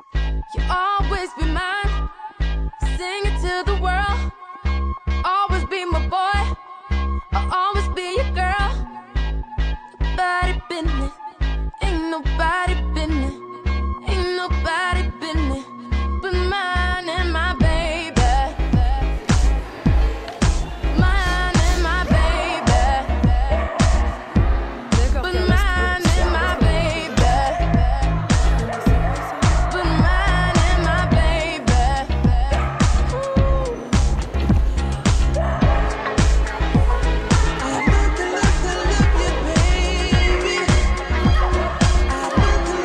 You'll always be mine. Sing it to the world. Always be my boy. I'll always be your girl. Nobody business. Ain't nobody business. Ain't nobody business but mine and my baby. Mine and my baby. But mine and my baby. But mine and my baby. I love you, baby. I love you,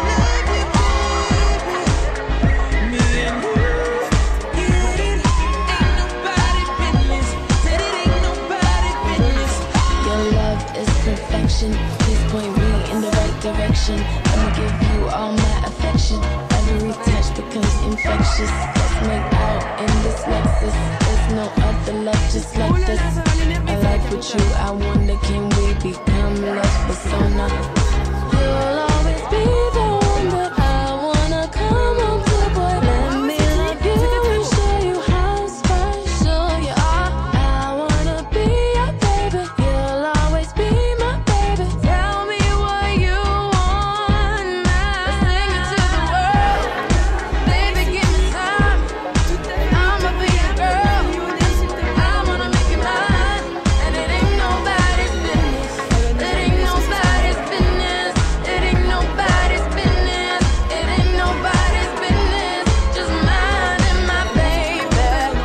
baby. Me and you, yeah, it ain't nobody business. Said it ain't nobody business. Your love is perfection. Please point me in the right direction. I'ma give you all my affection. Every touch becomes infectious. Let's make out in this Lexus. There's no other love just like this. I like with you, I wonder can we become love persona? You'll always be the one that I wanna come home to, boy. Let me love you and show you how special you are. I wanna be your baby. You'll always be my baby. Tell me what you want now. Let's sing it to the world. Baby, give me time. I'ma be your girl. I wanna make you mine. And it ain't nobody's business. It ain't nobody's business. It ain't nobody's business. It ain't nobody's business. Just mine and my baby.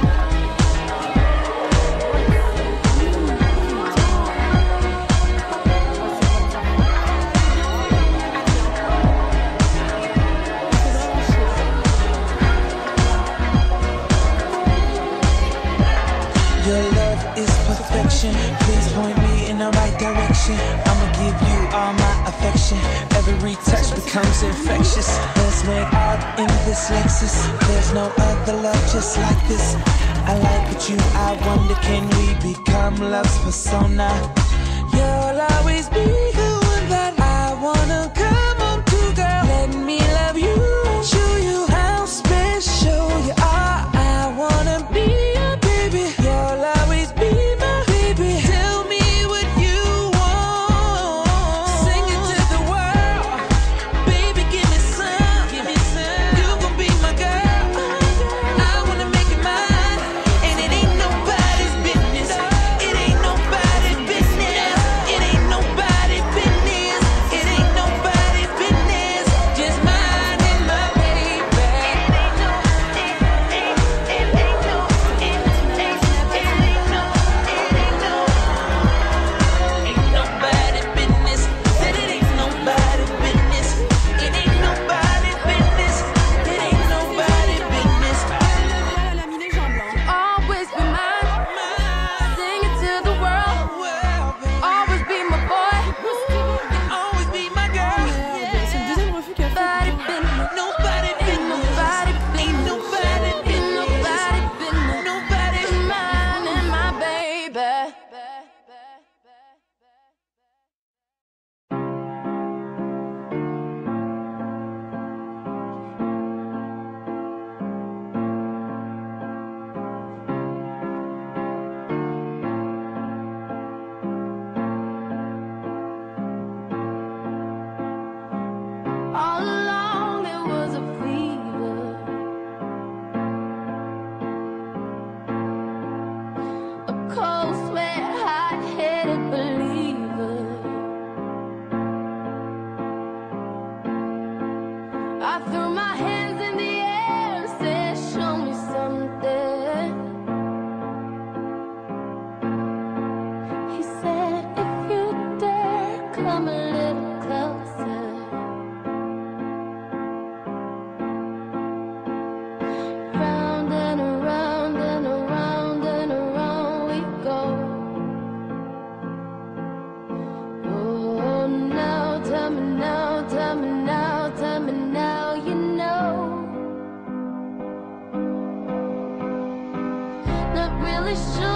Your love is perfection. Please point me in the right direction. I'ma give you all my affection. Every touch becomes infectious. Let's make out in this Lexus. There's no other love just like this. I like with you. I wonder can we become love's persona? You'll always be the one that I wanna come home to, girl. Let me love you, show you how special you are. I wanna be your baby. You'll always be my baby. Tell me what you want. Sing it to the world. Baby, give me some. You gon' be my girl. I wanna make it mine. And it ain't nobody's business. It ain't nobody's business. It ain't nobody's business. It ain't nobody's business. Just mine and my baby. Ain't nobody business. Said it ain't nobody business. It ain't nobody business. It ain't nobody business. Always be mine. Sing it to the world. Always be my boy. Always be my girl. C'est le deuxième refus qu'elle fait. Nobody business. Nobody Ain't business. nobody Ain't business. nobody Ain't business. nobody business. Nobody. But mine and my baby. All along there was a fever, a cold sweat, hot-headed believer. I threw my hands in the air and said, show me something. He said, if you dare, come a little closer. Round and around and around and around we go. Oh, now tell me now, tell me now, tell me now, you know. Not really sure